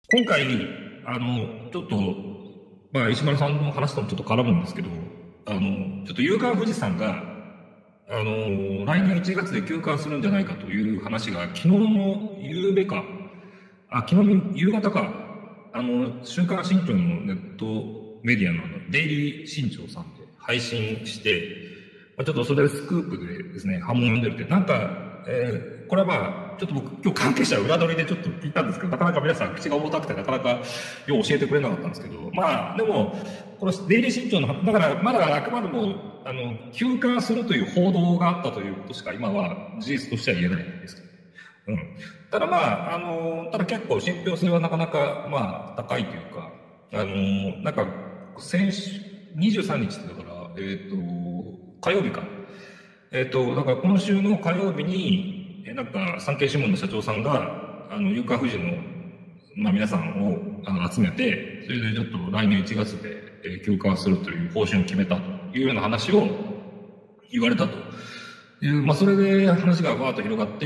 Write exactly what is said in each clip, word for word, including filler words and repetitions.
今回、あの、ちょっと、まあ、石丸さんの話ともちょっと絡むんですけど、あの、ちょっと夕刊富士山が、あの、来年いちがつで休刊するんじゃないかという話が、昨日の夕べか、あ、昨日の夕方か、あの、週刊新潮のネットメディアのあのデイリー新潮さんで配信して、まあ、ちょっとそれでスクープでですね、波紋を読んでるって、なんか、えー、これはまあ、ちょっと僕、今日関係者裏取りでちょっと聞いたんですけど、なかなか皆さん口が重たくて、なかなかよう教えてくれなかったんですけど、まあ、でも、このデイリー新潮の、だから、まだあくまでも、あの、休刊するという報道があったということしか今は事実としては言えないんですけど。うん。ただまあ、あの、ただ結構信憑性はなかなか、まあ、高いというか、あの、なんか、先週、にじゅうさんにちってだから、えっ、ー、と、火曜日か。えっ、ー、と、だから今週の火曜日に、えなんか、産経新聞の社長さんが、あの、夕刊富士の、まあ皆さんをあの集めて、それでちょっと来年いちがつで、えー、休刊するという方針を決めたというような話を言われたという、まあそれで話がわーっと広がって、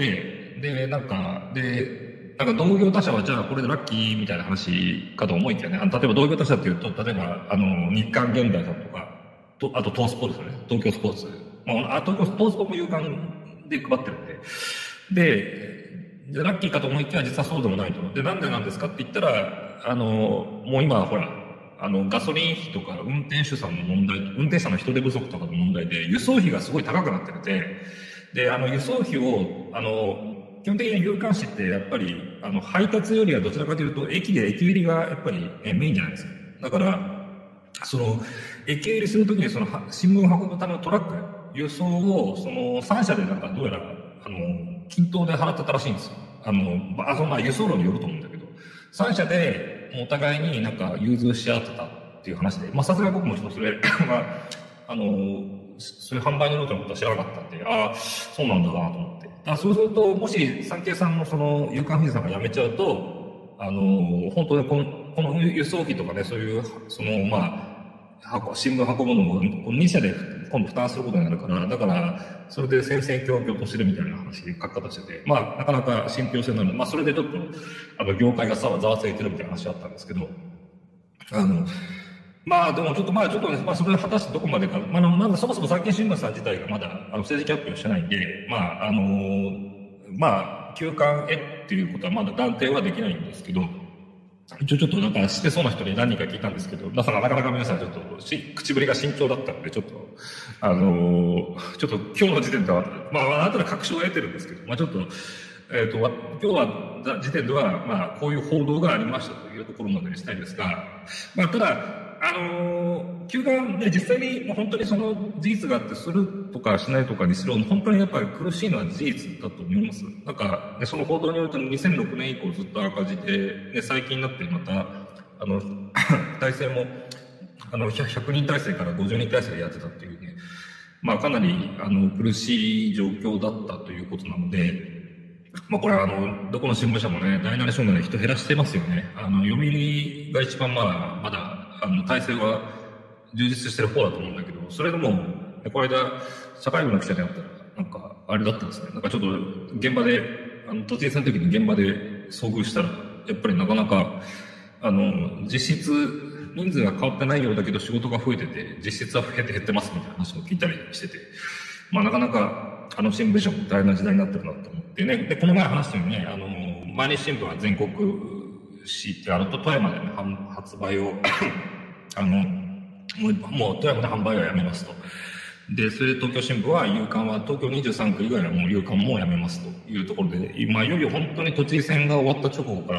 で、なんか、で、なんか同業他社はじゃあこれでラッキーみたいな話かと思いきやね、あの例えば同業他社っていうと、例えば、あの、日刊現代さんとか、とあと東スポーツですね、東京スポーツ。まあ、あ東京スポーツも夕刊で配ってるんで。で、ラッキーかと思いきや実はそうでもないと。で、なんでなんですかって言ったら、あの、もう今ほら、あの、ガソリン費とか運転手さんの問題、運転手さんの人手不足とかの問題で、輸送費がすごい高くなってて、で、あの、輸送費を、あの、基本的に夕刊誌ってやっぱり、あの、配達よりはどちらかというと、駅で駅売りがやっぱりえメインじゃないですか。だから、その、駅売りするときにその、新聞を運ぶためのトラック、輸送を、その、さん社でなんかどうやら、あの、均等で払ってたらしいんですよ。あの、あ、その、まあ、輸送路によると思うんだけど、さん社で、お互いになんか融通し合ってたっていう話で、まあ、さすがに僕もちょっとそれ、まあ、あの、そういう販売のルートのことは知らなかったんで、ああ、そうなんだなと思って。あそうすると、もし、産経さんのその、夕刊富士さんが辞めちゃうと、あの、本当にこの、この輸送費とかね、そういう、その、まあ、新聞運ぶのも、に社で今度負担することになるから、だから、それで戦々恐々としてるみたいな話、書き方してて、まあ、なかなか信憑性のある、まあ、それでちょっと、あの、業界がざわついてるみたいな話だったんですけど、あの、まあでもちょっとまあちょっとね、まあそれは果たしてどこまでか、まあまだそもそも産経新聞さん自体がまだあの政治発表してないんで、まああのー、まあ休刊へっていうことはまだ断定はできないんですけど、一応ちょっとなんかしてそうな人に何人か聞いたんですけど、なかなか皆さんちょっとし口ぶりが慎重だったんで、ちょっと、あのー、ちょっと今日の時点では、まあ後で確証を得てるんですけど、まあちょっと、えっ、ー、と、今日は時点では、まあこういう報道がありましたというところまでにしたいんですが、まあただ、あのー、休刊で実際にもう本当にその事実があってするとかしないとかにしろ、本当にやっぱり苦しいのは事実だと思います。なんか、ね、その報道によるとにせんろくねん以降ずっと赤字で、ね、最近になってまた、あの、体制も、あの、ひゃくにん体制からごじゅうにん体制でやってたっていうね、まあかなり、あの、苦しい状況だったということなので、まあこれはあの、どこの新聞社もね、大なり小なり人減らしてますよね。あの、読売が一番まあ、まだ、あの、体制は充実してる方だと思うんだけど、それでも、この間、社会部の記者であったら、なんか、あれだったんですね。なんかちょっと、現場で、あの、都知事選の時に現場で遭遇したら、やっぱりなかなか、あの、実質、人数が変わってないようだけど仕事が増えてて、実質は減って減ってますみたいな話を聞いたりしてて、まあなかなか、あの新聞社も大変な時代になってるなと思ってね。で、この前話したようにね、あの、毎日新聞は全国紙ってあの、富山でね、発売を、あの、もう、もう富山で販売はやめますと。で、それで東京新聞は夕刊は東京にじゅうさんく以外はもう夕刊もやめますというところで、今、いよいよ本当に都知事選が終わった直後から、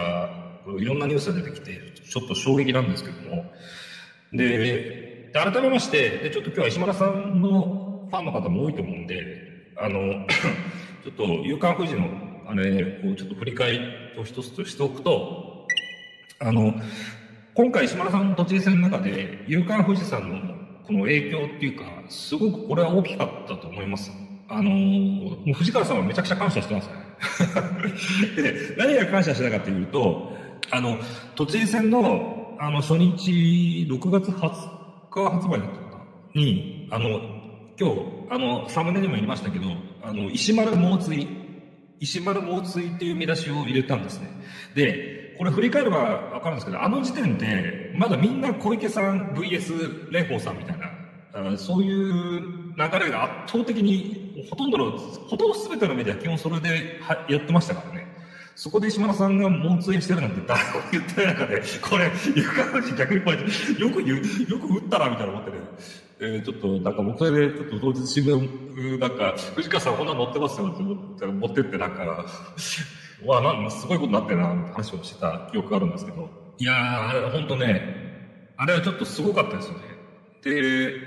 いろんなニュースが出てきて、ちょっと衝撃なんですけども。で、で改めまして、で、ちょっと今日は石丸さんのファンの方も多いと思うんで、あの、ちょっと夕刊富士の、あれをちょっと振り返りを一つとしておくと、あの、今回石丸さんの都知事選の中で、夕刊富士さんのこの影響っていうか、すごくこれは大きかったと思います。あの、もう藤川さんはめちゃくちゃ感謝してますね。でね、何が感謝したかというと、あの、都知事選の、あの、初日、ろくがつはつか発売だったかなに、あの、今日、あの、サムネにも言いましたけど、あの、石丸猛追、石丸猛追っていう見出しを入れたんですね。で、 これ振り返ればわかるんですけど、あの時点で、まだみんな小池さん ブイエス 蓮舫さんみたいな、そういう流れが圧倒的に、ほとんどの、ほとんど全てのメディア基本それでやってましたからね。そこで石丸さんが猛追してるなんて誰も言ってない中で、これ、ゆかふじ逆にこうやって、よく言う、よく打ったなみたいな思ってね。えー、ちょっと、なんか僕それで、ちょっと当日新聞、なんか、藤川さんこんなの載ってますよって持ってってなんか、わあ、なんすごいことになってるなって話をしてた記憶があるんですけど。いやー、あれほんとね、あれはちょっとすごかったですよね。で、い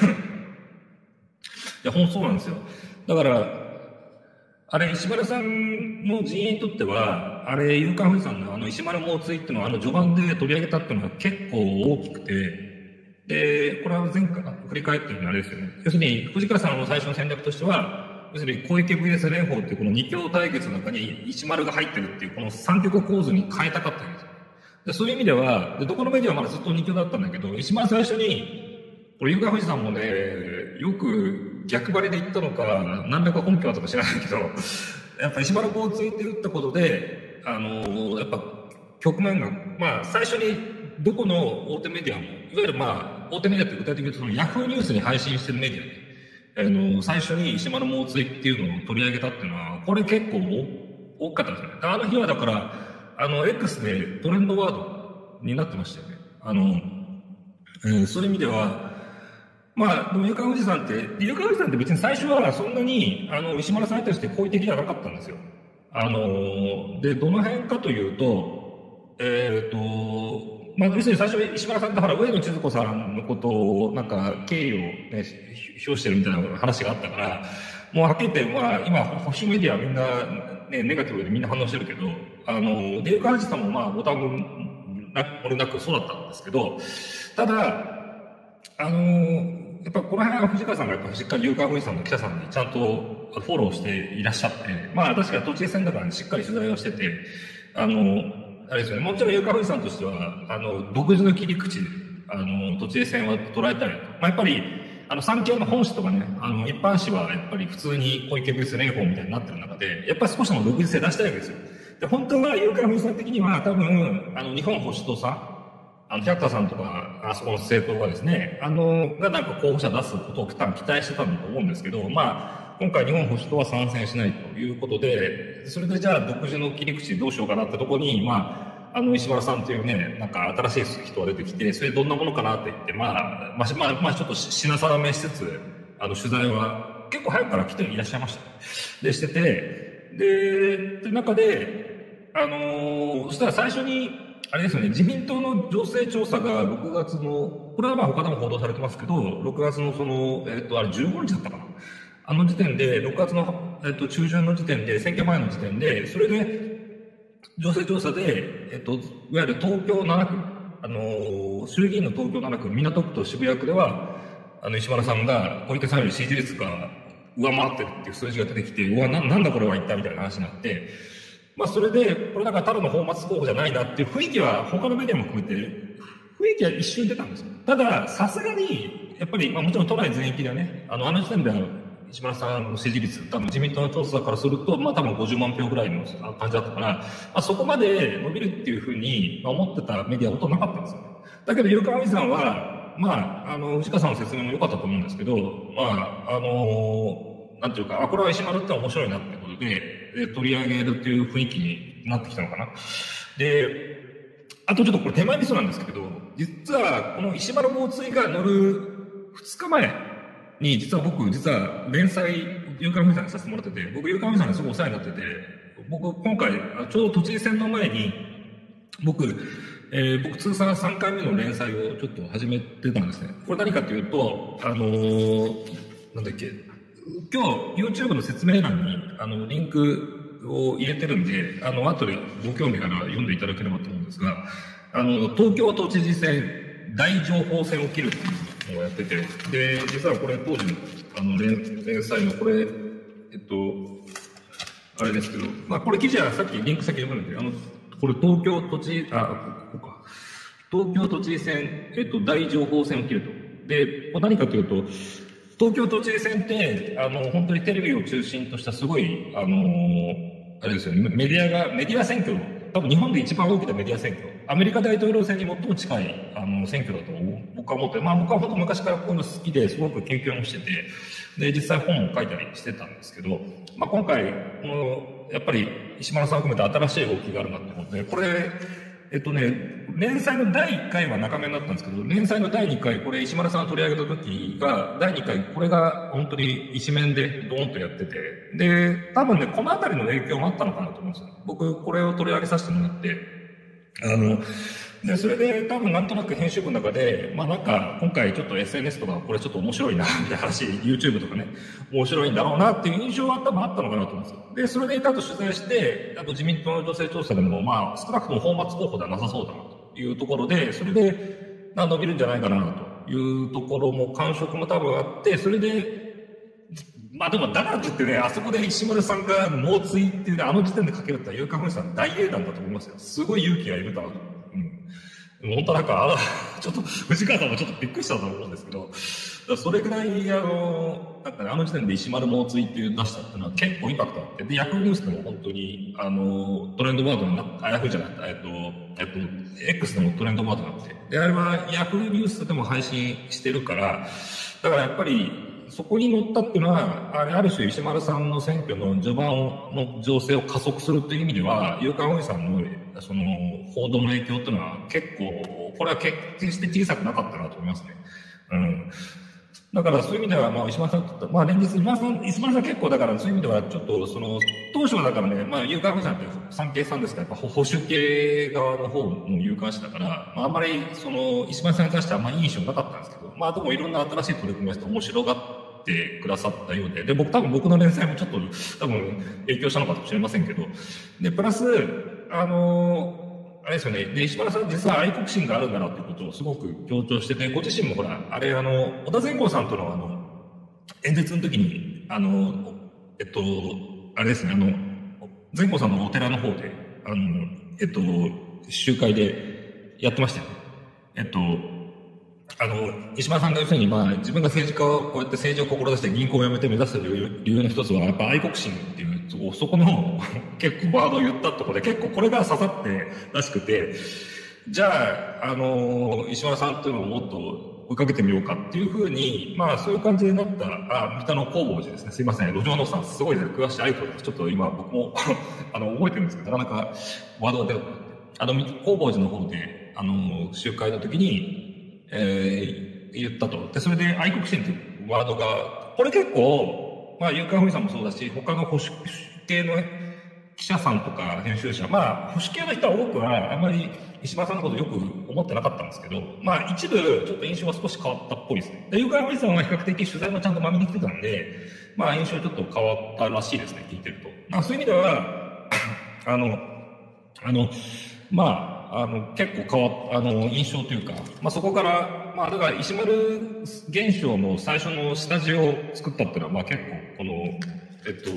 や、ほんとそうなんですよ。だから、あれ、石丸さんの陣営にとっては、あれ、夕刊富士さんのあの石丸猛追っていうのは、あの序盤で取り上げたっていうのが結構大きくて、で、これは前回振り返ってるのあれですよね。要するに、藤川さんの最初の戦略としては、要するに小池 ブイエス 蓮舫っていうこの二強対決の中に石丸が入ってるっていうこの三極構図に変えたかったんですよ。でそういう意味ではで、どこのメディアはまだずっと二強だったんだけど、石丸最初に、これ夕刊富士さんもね、よく逆張りで言ったのか、何らか根拠はとか知らないけど、やっぱ石丸猛追って打ったことで、あの、やっぱ局面が、まあ最初にどこの大手メディアも、いわゆるまあ大手メディアって具体的に言うとそのヤフーニュースに配信してるメディアね、あの、最初に石丸猛追っていうのを取り上げたっていうのは、これ結構大きかったですね。あの日はだから、あの、X でトレンドワードになってましたよね。あの、えー、そういう意味では、まあ、でも、ゆか富士さんって、ゆか富士さんって別に最初はそんなに、あの、石丸さんに対して好意的ではなかったんですよ。あの、で、どの辺かというと、えっ、ー、と、まあ、要するに最初石丸さんと上野千鶴子さんのことを、なんか、敬意をね、表してるみたいな話があったから、もうはっきり言って、まあ、今、保守メディアはみんな、ね、ネガティブでみんな反応してるけど、あの、で、ゆか富士さんもまあ、ご多分、な、俺なくそうだったんですけど、ただ、あの、やっぱこの辺は藤川さんがやっぱしっかり夕刊富士さんの記者さんにちゃんとフォローしていらっしゃって、まあ確かに都知事選だから、ね、しっかり取材をしてて、あの、あれですよね、もちろん夕刊富士さんとしては、あの、独自の切り口で、あの、都知事選は捉えたいと。まあやっぱり、あの、産経の本誌とかね、あの、一般誌はやっぱり普通に小池ブース蓮舫みたいになってる中で、やっぱり少しでも独自性出したいわけですよ。で、本当は夕刊富士さん的には多分、あの、日本保守党さん、あの、百田さんとか、あそこの政党がですね、あの、がなんか候補者出すことを多分期待してたんだと思うんですけど、まあ、今回日本保守党は参戦しないということで、それでじゃあ独自の切り口どうしようかなってとこに、まあ、あの、石原さんというね、なんか新しい人が出てきて、それどんなものかなって言って、まあ、まあ、まあ、まあ、ちょっと品定めしつつ、あの、取材は結構早くから来ていらっしゃいました。で、してて、で、って中で、あのー、そしたら最初に、あれですよね、自民党の情勢調査がろくがつの、これはまあ他でも報道されてますけど、ろくがつのその、えっと、あれじゅうごにちだったかな。あの時点で、ろくがつの、えっと、中旬の時点で、選挙前の時点で、それで、情勢調査で、えっと、いわゆる東京ななく、あのー、衆議院の東京ななく、港区と渋谷区では、あの、石原さんが小池さんより支持率が上回ってるっていう数字が出てきて、うわ、な、なんだこれは一体みたいな話になって、まあそれで、これなんかただの泡沫候補じゃないなっていう雰囲気は他のメディアも含めて、雰囲気は一瞬出たんですよ。ただ、さすがに、やっぱり、まあもちろん都内全域ではね、あの、あの時点では石原さんの支持率、多分自民党の調査からすると、まあ多分ごじゅうまんひょうぐらいの感じだったから、まあそこまで伸びるっていうふうに思ってたメディアはほとんどなかったんですよ。だけど、ゆかわみさんは、まあ、あの、藤川さんの説明も良かったと思うんですけど、まあ、あの、なんていうか、あ、これは石丸って面白いなってことで、で取り上げるっていう雰囲気になってきたのかな。で、あとちょっとこれ手前味噌なんですけど、実はこの石丸猛追が乗るふつかまえに、実は僕、実は連載、夕刊富士さんにさせてもらってて、僕、夕刊富士さんにすごいお世話になってて、僕、今回、ちょうど都知事選の前に、僕、えー、僕通算さんかいめの連載をちょっと始めてたんですね。これ何かというと、あのー、なんだっけ、今日 YouTube の説明欄にあのリンクを入れてるんで、あの後でご興味から読んでいただければと思うんですが、あの東京都知事選大情報戦を切るっていうのをやってて、で実はこれ当時のあの 連, 連載のこれえっとあれですけど、まあこれ記事はさっきリンク先読むので、あのこれ東京都知事あここか東京都知事選えっと大情報戦を切ると。で何かというと。東京都知事選って、あの、本当にテレビを中心としたすごい、あのー、あれですよね、メディアが、メディア選挙多分日本で一番大きなメディア選挙、アメリカ大統領選に最も近いあの選挙だと僕は思って、まあ僕は本当昔からこういうの好きですごく研究もしてて、で、実際本も書いたりしてたんですけど、まあ今回、この、やっぱり石丸さんを含めて新しい動きがあるなって思って、これ、えっとね、連載のだいいっかいは中目になったんですけど、連載のだいにかい、これ石丸さんが取り上げた時が、だいにかい、これが本当に一面でドーンとやってて、で、多分ね、このあたりの影響もあったのかなと思うんですよ。僕、これを取り上げさせてもらって、あの、で、それで多分なんとなく編集部の中で、まあなんか、今回ちょっと エスエヌエス とかこれちょっと面白いな、みたいな話、YouTube とかね、面白いんだろうなっていう印象は多分あったのかなと思うんですよ。で、それであと取材して、あと自民党の女性調査でも、まあ少なくとも泡沫候補ではなさそうだなというところで、それで、まあ伸びるんじゃないかなというところも感触も多分あって、それで、まあでもだからといってね、あそこで石丸さんが猛追っていうね、あの時点でかけるって有価本さん大英断だと思いますよ。すごい勇気がいるだろうと。うん。本当なんか、あちょっと、藤川さんもちょっとびっくりしたと思うんですけど、それぐらい、あの、なんかね、あの時点で石丸猛追っていう出したっていうのは結構インパクトあって、で、ヤフーニュースでも本当に、あの、トレンドワードになって、あ、ヤフーじゃない、えっと、えっと、X でもトレンドワードになって、で、あれはヤフーニュースでも配信してるから、だからやっぱり、そこに乗ったっていうのは、あれ、ある種石丸さんの選挙の序盤の情勢を加速するという意味では、有価本さんの、その、報道の影響っていうのは結構、これは決して小さくなかったなと思いますね。うん。だからそういう意味では、まあ、石丸さんと、まあ、連日、石丸さん、石丸さん結構だからそういう意味では、ちょっと、その、当初はだからね、まあ、有価本さんって産経さんですから、やっぱ保守系側の方の有価視だから、まあ、あんまり、その、石丸さんに関してはあんまりいい印象なかったんですけど、まあ、でもいろんな新しい取り組みをして面白がってくださったようで、で、僕多分僕の連載もちょっと、多分影響したのかもしれませんけど、で、プラス、あのー、あれですよね。で、石原さん実は愛国心があるんだなってことをすごく強調してて、ご自身もほら、あれあの、小田善光さんとのあの、演説の時に、あの、えっと、あれですね、あの、善光さんのお寺の方で、あの、えっと、集会でやってましたよね。えっと、あの、石原さんが要するに、まあ、自分が政治家を、こうやって政治を志して銀行を辞めて目指す理由の一つは、やっぱ愛国心っていう、そこの結構ワードを言ったところで、結構これが刺さってらしくて、じゃあ、あの、石原さんっていうのをもっと追いかけてみようかっていうふうに、まあ、そういう感じになった、あ、三田の工房寺ですね。すいません。路上のさん、すごいですね。詳しいありがとうございます。ちょっと今僕もあの、覚えてるんですけど、なかなかワードが出なくなって。あの、工房寺の方で、あの、集会の時に、えー、言ったと。で、それで愛国心というワードが、これ結構、まあ、有価本さんもそうだし、他の保守系の記者さんとか編集者、まあ、保守系の人は多くは、あんまり石破さんのことよく思ってなかったんですけど、まあ、一部、ちょっと印象は少し変わったっぽいですね。で、有価本さんは比較的取材もちゃんとまめに来てたんで、まあ、印象ちょっと変わったらしいですね、聞いてると。まあ、そういう意味では、あの、あの、まあ、あの、結構変わっ、あの、印象というか、まあ、そこから、まあ、だから、石丸現象の最初の下地を作ったっていうのは、まあ、結構、この、えっと、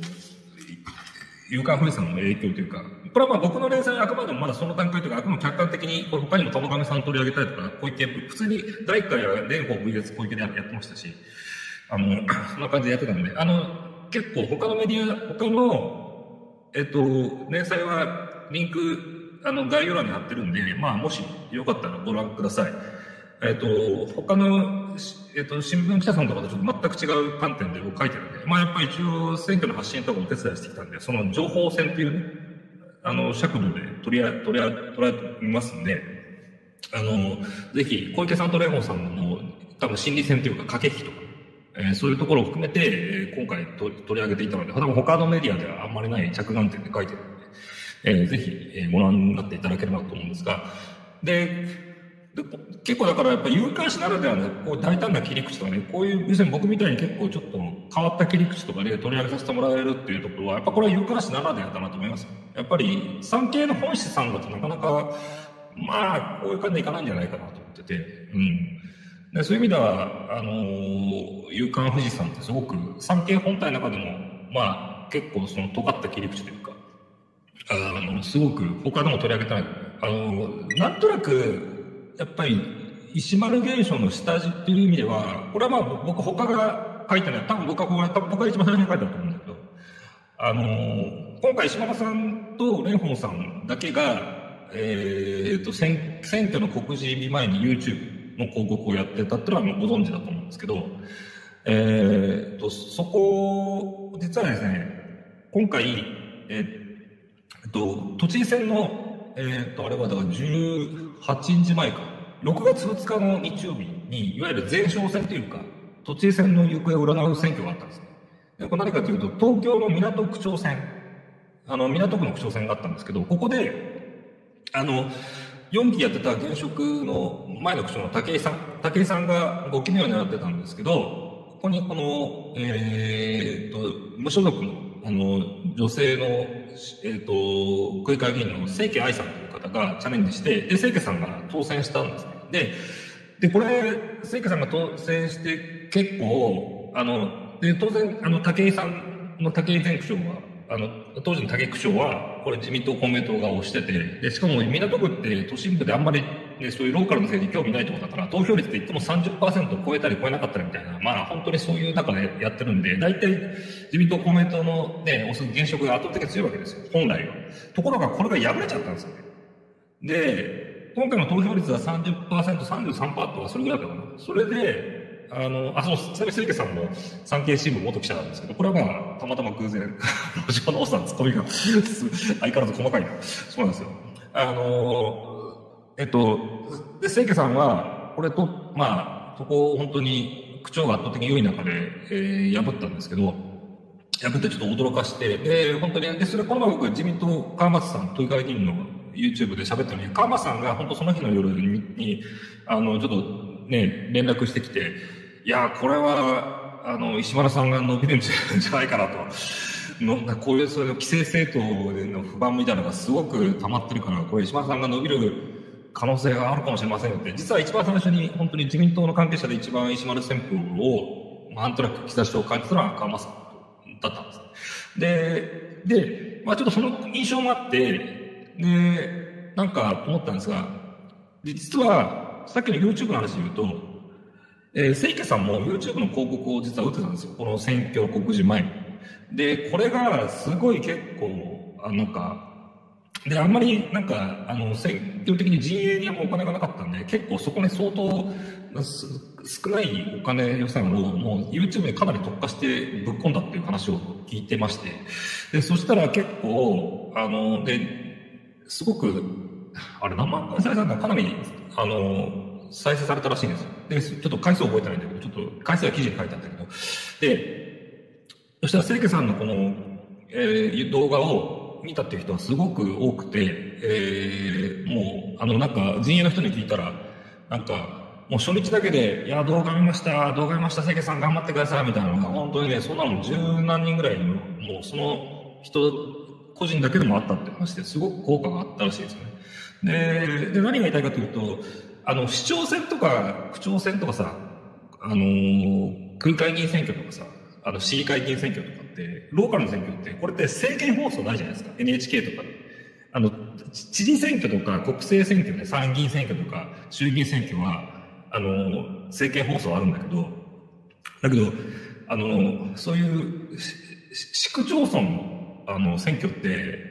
有価本さんの影響というか、これはまあ、僕の連載はあくまでもまだその段階というか、あくまでも客観的に、これ他にも玉上さん取り上げたりとか、小池、普通にだいいっかいは蓮舫 ブイエス 小池でやってましたし、あの、そんな感じでやってたんで、あの、結構他のメディア、他の、えっと、連載はリンク、あの、概要欄に貼ってるんで、まあ、もしよかったらご覧ください。えっと、他の、えっと、新聞記者さんとかとちょっと全く違う観点で僕書いてるんで、まあ、やっぱり一応選挙の発信とかお手伝いしてきたんで、その情報戦っていうね、あの、尺度で取りあ、取りあ、捉えてみますんで、あの、ぜひ、小池さんと蓮舫さんの多分心理戦というか駆け引きとか、えー、そういうところを含めて、えー、今回と取り上げていたので、多分他のメディアではあんまりない着眼点で書いてるので、えー、ぜひ、えー、ご覧になっていただければと思うんですが、で、で結構だからやっぱ有価視ならではのこう大胆な切り口とかね、こういう、要するに僕みたいに結構ちょっと変わった切り口とかで取り上げさせてもらえるっていうところは、やっぱこれは有価視ならではだなと思います。やっぱり産経の本質さんだとなかなか、まあ、こういう感じでいかないんじゃないかなと思ってて、うん。でそういう意味では、あのー、有価富士山ってすごく産経本体の中でも、まあ、結構その尖った切り口というか、あの、すごく他でも取り上げたい。あの、なんとなく、やっぱり、石丸現象の下地っていう意味では、これはまあ僕他が書いてない。多分僕はこうやった、僕が一番最初に書いたと思うんだけど、あの、 今回石原さんと蓮舫さんだけが、えー、と選、選挙の告示日前に YouTube の広告をやってたっていうのはご存知だと思うんですけど、えー、とそこ、実はですね、今回、えー、と都知事選の、えー、とあれはだからじゅうはちにちまえか、ろくがつふつかの日曜日に、いわゆる前哨戦というか、都知事選の行方を占う選挙があったんですね。でこれ何かというと、東京の港区長選、あの、港区の区長選があったんですけど、ここで、あの、よんきやってた現職の前の区長の武井さん、武井さんがごきめを狙ってたんですけど、ここにこの、えー、と、無所属の、あの、女性の、えー、と、区議会議員の清家愛さんという方がチャレンジして、で、清家さんが当選したんですね。で、で、これ、清家さんが当選して結構、あの、で、当然、あの、武井さんの武井前区長は、あの、当時の武井区長は、これ自民党、公明党が推してて、で、しかも港区って都心部であんまり、ね、そういうローカルの政治に興味ないところだから、投票率って言っても さんじゅっパーセント を超えたり超えなかったりみたいな、まあ本当にそういう中でやってるんで、大体自民党、公明党のね、推す現職が圧倒的に強いわけですよ、本来は。ところがこれが破れちゃったんですよね。で、今回の投票率は さんじゅっパーセント、さんじゅうさんパーセント とかそれぐらいだったかな。それで、あの、あ、そう、ちなみに清家さんも産経新聞元記者なんですけど、これはまあ、たまたま偶然、路上のおっさんツッコミが相変わらず細かいな。そうなんですよ。あの、えっと、で、清家さんは、これと、まあ、そこを本当に区長が圧倒的に良い中で、えー、破ったんですけど、破ってちょっと驚かして、で、本当に、で、それこの前僕、自民党、川松さん、都議会議員の YouTube で喋ったのに、川松さんが本当その日の夜に、にあの、ちょっとね、連絡してきて、いや、これは、あの、石原さんが伸びるんじゃないかなと。のこういう、そういう規制政党での不満みたいなのがすごく溜まってるから、これ石原さんが伸びる可能性があるかもしれませんよって、実は一番最初に本当に自民党の関係者で一番石丸旋風を、まあ、なんとなく兆しを感じたのは川松さんだったんです。で、で、まあちょっとその印象もあって、で、なんか思ったんですが、実は、さっきの YouTube の話で言うと、えー、清家さんも YouTube の広告を実は打ってたんですよ。この選挙告示前に。で、これがすごい結構、あなんか、で、あんまりなんか、あの、選挙的に陣営にはもうお金がなかったんで、結構そこに相当少ないお金予算をもう YouTube にかなり特化してぶっ込んだっていう話を聞いてまして、で、そしたら結構、あの、で、すごく、あれ何万回再生されたのかなり、あの、再生されたらしいんですよ。で、ちょっと回数覚えてないんだけど、ちょっと回数は記事に書いてあったけど、で、そしたら清家さんのこの、えー、動画を見たっていう人はすごく多くて、えー、もう、あの、なんか、陣営の人に聞いたら、なんか、もう初日だけで、いや、動画見ました、動画見ました、清家さん頑張ってください、みたいなのが、本当にね、そんなの十何人ぐらいの、もうその人、個人だけでもあったって話ですごく効果があったらしいですよね。で、で、何が言いたいかというと、あの、市長選とか、区長選とかさ、あのー、区議会議員選挙とかさ、あの、市議会議員選挙とかって、ローカルの選挙って、これって政見放送ないじゃないですか。エヌエイチケー とかで。あの、知事選挙とか国政選挙で、参議院選挙とか衆議院選挙は、あの、政見放送あるんだけど、だけど、あの、そういう、市区町村の、あの、選挙って、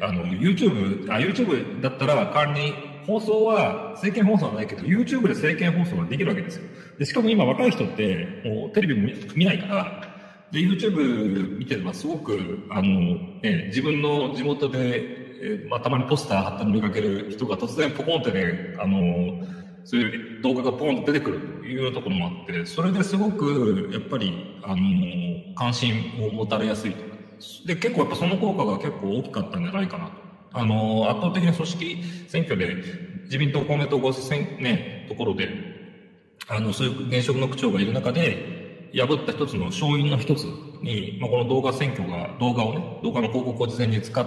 あの、YouTube、あ、YouTube だったら代わりに、放送は、政見放送はないけど、YouTube で政見放送ができるわけですよ。で、しかも今若い人って、もうテレビも見ないから、で、YouTube 見てればすごく、あの、ね、自分の地元で、えー、まあ、たまにポスター貼ったの見かける人が突然ポコンってね、あの、そういう動画がポンと出てくるというところもあって、それですごく、やっぱり、あの、関心を持たれやすいと。で、結構やっぱその効果が結構大きかったんじゃないかなと。あの、圧倒的な組織選挙で、自民党、公明党ご選、ね、ところで、あの、そういう現職の区長がいる中で、破った一つの勝因の一つに、まあ、この動画選挙が、動画をね、動画の広告を事前に使って、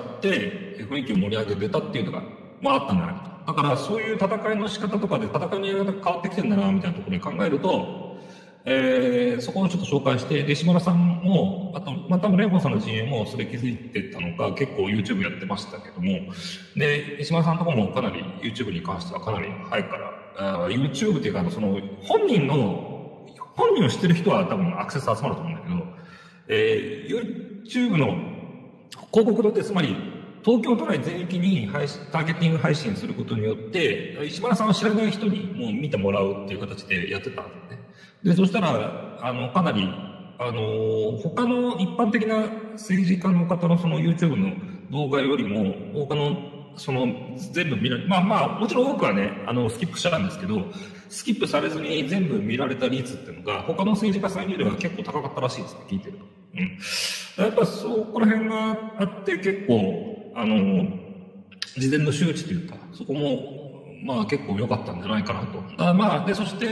雰囲気を盛り上げてたっていうのが、まああったんじゃないかと。だからそういう戦いの仕方とかで、戦いのやり方が変わってきてるんだな、みたいなところで考えると、えー、そこをちょっと紹介して、で、石原さんも、あと、まあ、多分蓮舫さんの陣営もそれ気づいてたのか、結構 YouTube やってましたけども、で、石原さんのところもかなり YouTube に関してはかなり早いから、あ YouTube っていうか、その、本人の、本人を知ってる人は多分アクセス集まると思うんだけど、えー、YouTube の広告ってつまり、 東京都内全域に配信、ターゲティング配信することによって、石丸さんを知らない人にもう見てもらうっていう形でやってたんですね。で、そしたら、あの、かなり、あの、他の一般的な政治家の方のその YouTube の動画よりも、他の、その、全部見られ、まあまあ、もちろん多くはね、あの、スキップしちゃうんですけど、スキップされずに全部見られた率っていうのが、他の政治家さんよりは結構高かったらしいですね、聞いてると。うん。やっぱそこら辺があって結構、あの、事前の周知というか、そこも、まあ結構良かったんじゃないかなと。あまあ、で、そして、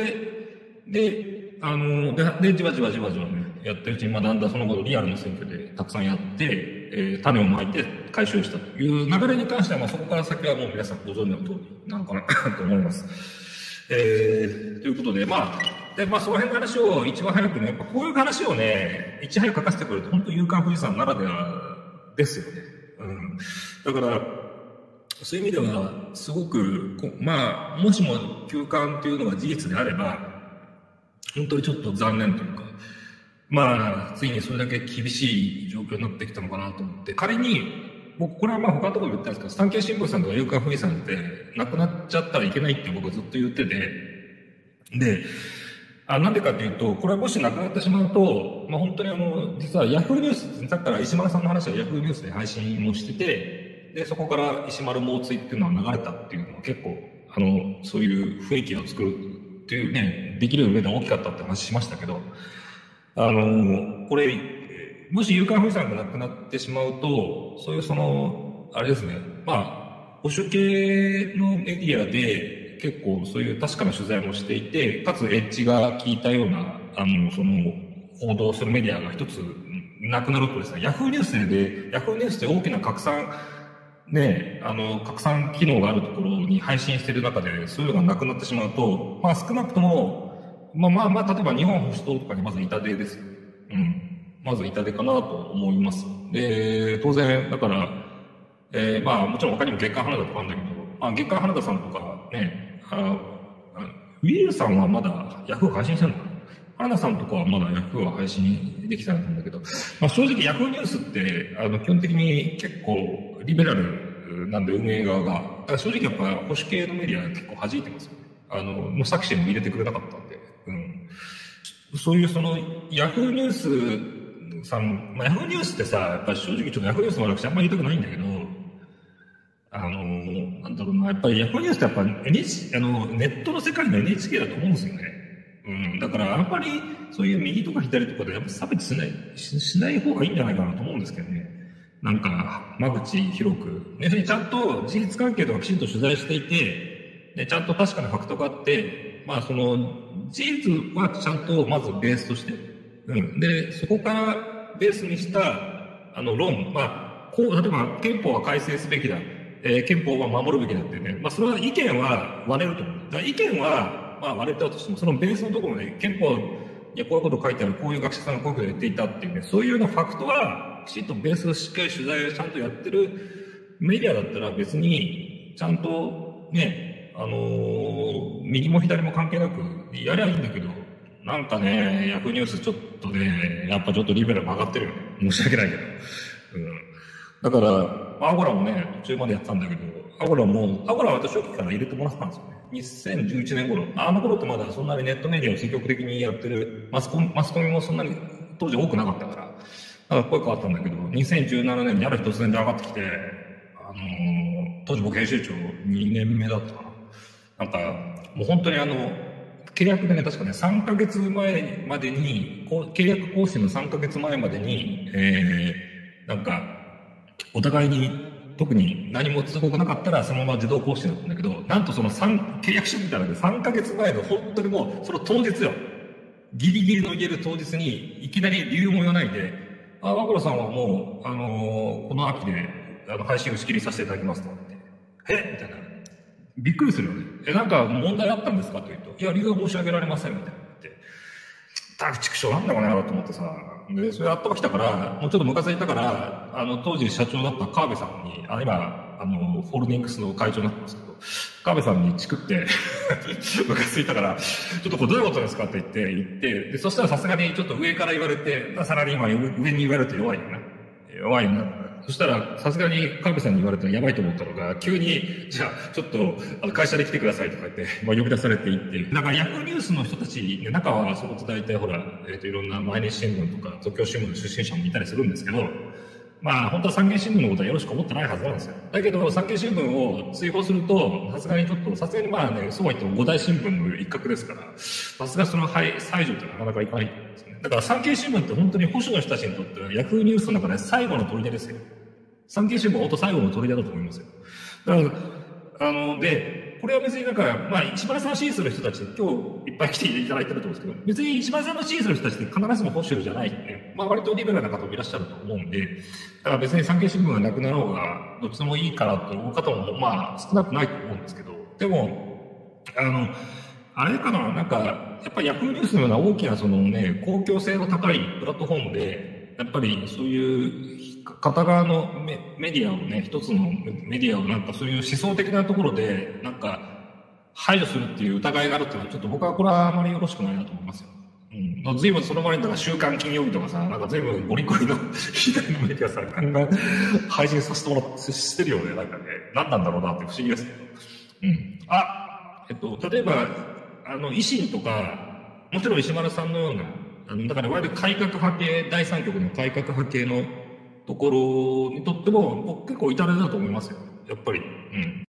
で、あの、で、でじわじわじわじわね、やってるうちに、まあだんだんその後リアルな選挙でたくさんやって、えー、種をまいて回収したという流れに関しては、まあそこから先はもう皆さんご存知の通りなのかなと思います。えー、ということで、まあ、で、まあその辺の話を一番早くね、やっぱこういう話をね、いち早く書かせてくれると、本当夕刊富士山ならではですよね。うん。だから、そういう意味では、すごく、まあ、もしも休刊というのが事実であれば、本当にちょっと残念というか、まあ、ついにそれだけ厳しい状況になってきたのかなと思って、仮に、僕、これはまあ他のところで言ったんですけど、産経新聞さんとか夕刊富士山ってなくなっちゃったらいけないって僕はずっと言ってて、で、あ、なんでかっていうと、これはもしなくなってしまうと、まあ本当にあの、実はヤフーニュース、さっきから石丸さんの話はヤフーニュースで配信もしてて、で、そこから石丸猛追っていうのは流れたっていうのは結構、あの、そういう雰囲気を作るっていうね、できる上で大きかったって話しましたけど、あの、これ、もし夕刊富士山がなくなってしまうと、そういうその、あれですね、まあ、保守系のメディアで、結構そういう確かな取材もしていて、かつエッジが効いたような、あの、その、報道するメディアが一つなくなるとですね、ヤフーニュースで、ヤフーニュースで大きな拡散、ね、あの、拡散機能があるところに配信している中で、そういうのがなくなってしまうと、まあ少なくとも、まあまあまあ、例えば日本保守党とかにまず痛手ですよ。うん。まず痛手かなと思います。で、当然、だから、えー、まあもちろん他にも月刊花田とかあるんだけど、まあ月刊花田さんとかね、あウィルさんはまだヤフー配信してるのかな。花田さんとかはまだヤフーは配信できてないんだけど、まあ正直ヤフーニュースって、あの基本的に結構リベラルなんで運営側が、だから正直やっぱ保守系のメディア結構弾いてますよね。あの、もう作詞も入れてくれなかったんで、うん。そういうそのヤフーニュースさん、まあヤフーニュースってさ、やっぱり正直ちょっとヤフーニュースの私あんまり言いたくないんだけど、あの、なんだろうな、やっぱりヤフーニュースってやっぱ エヌエイチ、あの、ネットの世界の エヌエイチケー だと思うんですよね。うん。だからあんまりそういう右とか左とかでやっぱ差別しない、し, しない方がいいんじゃないかなと思うんですけどね。なんか、間口広く。ね、ちゃんと事実関係とかきちんと取材していて、で、ちゃんと確かなファクトがあって、まあその、事実はちゃんとまずベースとして。うん。で、そこからベースにした、あの、論、まあ、こう、例えば憲法は改正すべきだ。えー、憲法は守るべきだってね。まあ、それは意見は割れると思う。だから意見は、まあ、割れたとしても、そのベースのところで、憲法にはこういうこと書いてある、こういう学者さんがこういうこと言っていたっていうね、そういうようなファクトは、きちんとベースをしっかり取材をちゃんとやってるメディアだったら別に、ちゃんとね、あのー、右も左も関係なくやりゃいいんだけど、なんかね、ヤフーニュースちょっとね、やっぱちょっとリベラル曲がってるよね。申し訳ないけど。うん。だから、アゴラもね、途中までやってたんだけど、アゴラも、アゴラは私初期から入れてもらったんですよね。にせんじゅういちねん頃。あの頃ってまだそんなにネットメディアを積極的にやってる、マスコミ、マスコミもそんなに当時多くなかったから、だから声変わったんだけど、にせんじゅうななねんにある日突然で上がってきて、あのー、当時僕編集長にねんめだったかな。なんか、もう本当にあの、契約でね、確かね、さんかげつまえまでに、契約更新のさんかげつまえまでに、えー、なんか、お互いに特に何も通告なかったらそのまま自動更新だったんだけど、なんとその3契約書みたいなのでさんかげつまえの本当にもうその当日よ。ギリギリの言える当日にいきなり理由も言わないで、あ、ワコロさんはもう、あのー、この秋であの配信を仕切りさせていただきますと。えみたいな。びっくりするよね。え、なんか問題あったんですかと言うと、いや、理由は申し上げられませんみたいな言って。たくちくしょうなんだかなと思ってさ。で、それ頭きたから、もうちょっとムカついたから、あの、当時社長だった川辺さんに、あ、今、あの、フォールディングスの会長になってますけど、川辺さんにチクって、ムカついたから、ちょっとこれどういうことですかって言って、言って、で、そしたらさすがにちょっと上から言われて、サラリーマン上に言われると弱いよな。弱いよな。 そしたら、さすがに川辺さんに言われたらやばいと思ったのが、急に、じゃあ、ちょっと、あの、会社で来てくださいとか言って、まあ、呼び出されていって、だからヤフーニュースの人たち、中は、そこって大体ほら、えっ、ー、と、いろんな毎日新聞とか、東京新聞の出身者もいたりするんですけど、まあ、本当は産経新聞のことはよろしく思ってないはずなんですよ。だけど、産経新聞を追放すると、さすがにちょっと、さすがにまあね、そうは言っても五大新聞の一角ですから、さすがその排除ってなかなかいかないと思うんですね。だから産経新聞って本当に保守の人たちにとっては、ヤフーニュースの中で最後の砦ですよ。産経新聞は本当最後の砦だと思いますよ。だから、あの、で、これは別になんか、まあ、石丸さんを支持する人たち、今日いっぱい来ていただいてると思うんですけど、別に石丸さんの支持する人たちって必ずしも保守じゃないって、まあ、割とリベラルな方もいらっしゃると思うんで、だから別に産経新聞がなくなろうが、どっちでもいいからという方も、まあ、少なくないと思うんですけど、でも、あの、あれかな、なんか、やっぱりヤフーニュースのような大きなそのね、公共性の高いプラットフォームで、やっぱりそういう片側のメメディアをね、一つのメディアをなんかそういう思想的なところで、なんか排除するっていう疑いがあるっていうのは、ちょっと僕はこれはあまりよろしくないなと思いますよ。うん。随分その前に、だから週刊金曜日とかさ、なんか随分ゴリゴリの左のメディアさ、ガンガン配信させてもらって、してるよね。なんかね、何なんだろうなって不思議ですけど。うん。あ、えっと、例えば、あの、維新とか、もちろん石丸さんのような、あの、だからいわゆる改革派系、第三極の改革派系のところにとっても、僕結構至れだと思いますよ。やっぱり。うん。